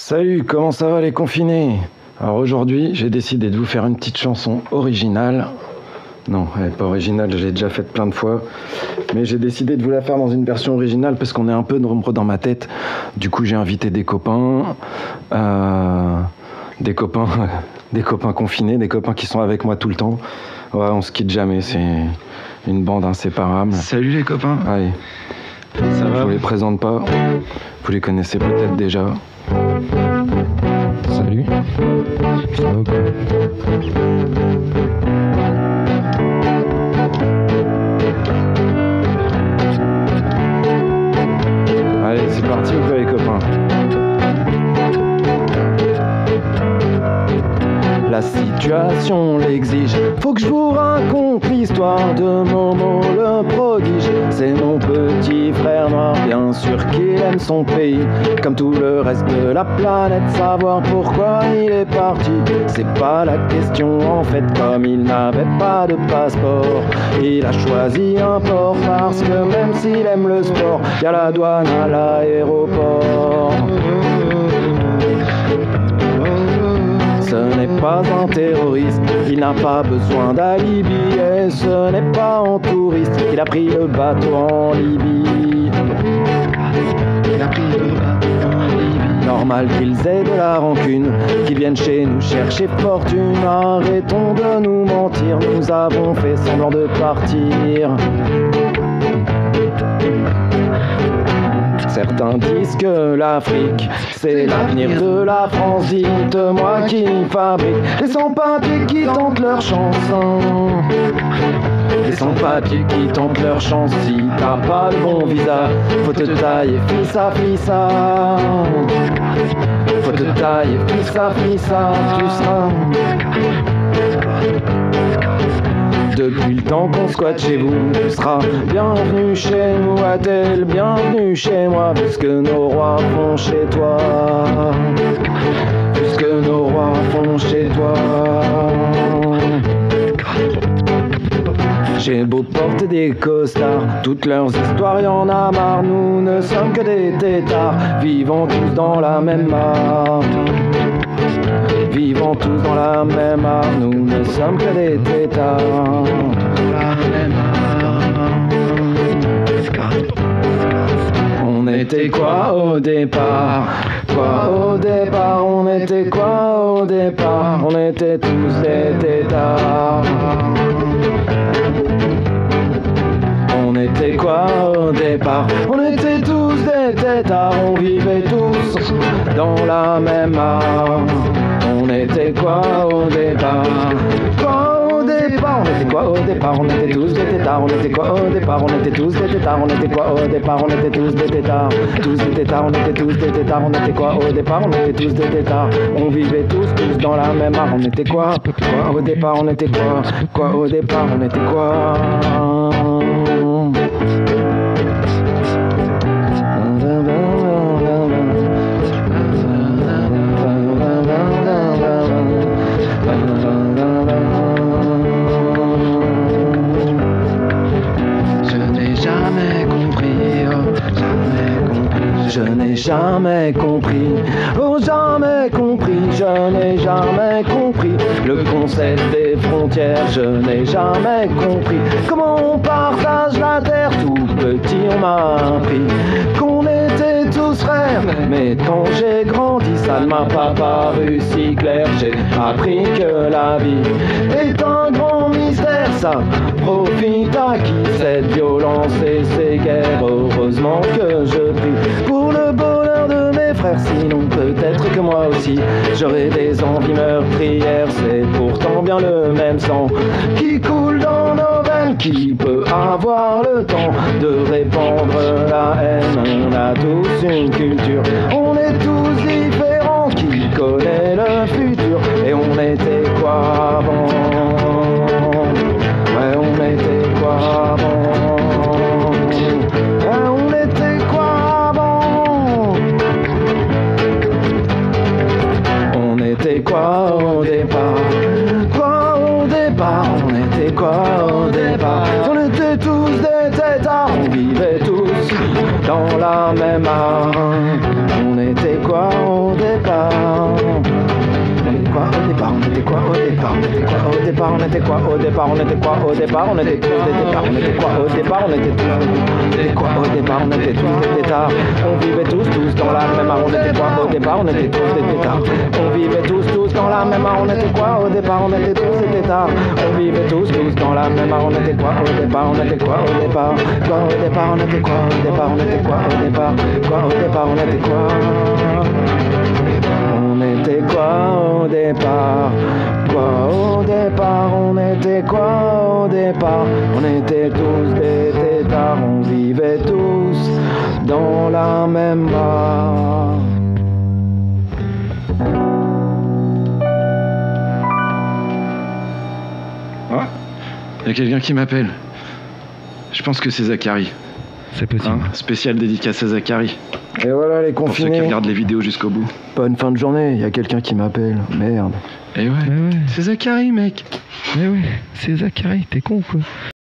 Salut, comment ça va les confinés? Alors aujourd'hui, j'ai décidé de vous faire une petite chanson originale. Non, elle n'est pas originale, je l'ai déjà faite plein de fois. Mais j'ai décidé de vous la faire dans une version originale parce qu'on est un peu nombreux dans ma tête. Du coup, j'ai invité des copains, des copains confinés, des copains qui sont avec moi tout le temps. Ouais, on se quitte jamais, c'est une bande inséparable. Salut les copains. Allez, Ça va? je vous les présente pas. Vous les connaissez peut-être déjà. Salut. Ça va quoi? Allez, c'est parti ou quoi les copains? La situation l'exige, faut que je vous raconte l'histoire de Momo le prodige. C'est mon petit frère noir, bien sûr qu'il aime son pays, comme tout le reste de la planète. Savoir pourquoi il est parti, c'est pas la question en fait. Comme il n'avait pas de passeport, il a choisi un port, parce que même s'il aime le sport, y a la douane à l'aéroport. Ce n'est pas un terroriste, il n'a pas besoin d'alibi, et ce n'est pas en touriste qu'il a pris le bateau en Libye. Normal qu'ils aient de la rancune, qu'ils viennent chez nous chercher fortune. Arrêtons de nous mentir, nous avons fait semblant de partir. Certains disent que l'Afrique, c'est l'avenir de la France. Dites-moi qui fabrique les sans-papiers qui tentent leur chance. Les sans-papiers qui tentent leur chance. Si t'as pas le bon visa, faut te tailler flissa flissa. Faut te tailler flissa flissa, tu seras. Depuis le temps qu'on squatte chez vous, tu seras bienvenue chez nous, a-t-elle bienvenue chez moi, puisque nos rois font chez toi, puisque nos rois font chez toi. J'ai beau porter des costards, toutes leurs histoires y'en a marre. Nous ne sommes que des têtards, vivant tous dans la même mare. Vivons tous dans la même art, nous ne sommes que des têtards. On était quoi au départ? Quoi au départ? On était quoi au départ? On était tous des têtards. On était quoi au départ? On était tous des têtards. On vivait tous dans la même art. On était quoi au départ? Quoi au départ? On était quoi au départ? On était tous des têtards. On était quoi au départ? On était tous des têtards. On était quoi au départ? On était tous des têtards. Tous des têtards. On était tous des têtards. On était quoi au départ? On était tous des têtards. On vivait tous dans la même art. On était quoi? Quoi au départ? On était quoi? Quoi au départ? On était quoi? Je n'ai jamais compris, oh jamais compris, je n'ai jamais compris le concept des frontières. Je n'ai jamais compris comment on partage la terre. Tout petit on m'a appris qu'on était tous frères, mais quand j'ai grandi ça ne m'a pas paru si clair. J'ai appris que la vie est un grand mystère, ça profite à qui cette violence et ces guerres. Heureusement que je prie pour le bonheur de mes frères, sinon peut-être que moi aussi j'aurais des envies meurtrières. C'est pourtant bien le même sang qui coule dans nos veines. Qui peut avoir le temps de répandre la haine? On a tous une culture, on est tous différents. Qui connaît le futur? Et on était quoi avant? Ouais, on était quoi avant? On était quoi avant? On était quoi au départ? Quoi au départ? On était quoi au départ? On était tous des têtards, on vivait tous dans la même art. On était quoi au départ? était quoi au départ, on était quoi au départ, on était quoi au départ, on était tous des têtards, on était quoi au départ, on était tous des quoi au départ, on était tous des têtards, on vivait tous dans la même art, on était quoi au départ, on était tous des têtards, on vivait tous dans la même art, on était quoi au départ, on était tous des têtards, on vivait tous dans la même art, on était quoi au départ, on était quoi au départ, quoi au départ, on était quoi au départ, on était quoi au départ, quoi au départ, on était quoi. On était quoi au départ? Quoi au départ? On était quoi au départ? On était tous des têtards, on vivait tous dans la même barre. Ah, il y a quelqu'un qui m'appelle. Je pense que c'est Zachary. C'est possible. Hein, spécial dédicace à Zachary. Et voilà les Pour ceux qui confinés. regardent les vidéos jusqu'au bout. Bonne fin de journée, il y a quelqu'un qui m'appelle. Merde. Eh ouais, Mais ouais, c'est Zachary, mec. mais ouais, c'est Zachary, t'es con ou quoi?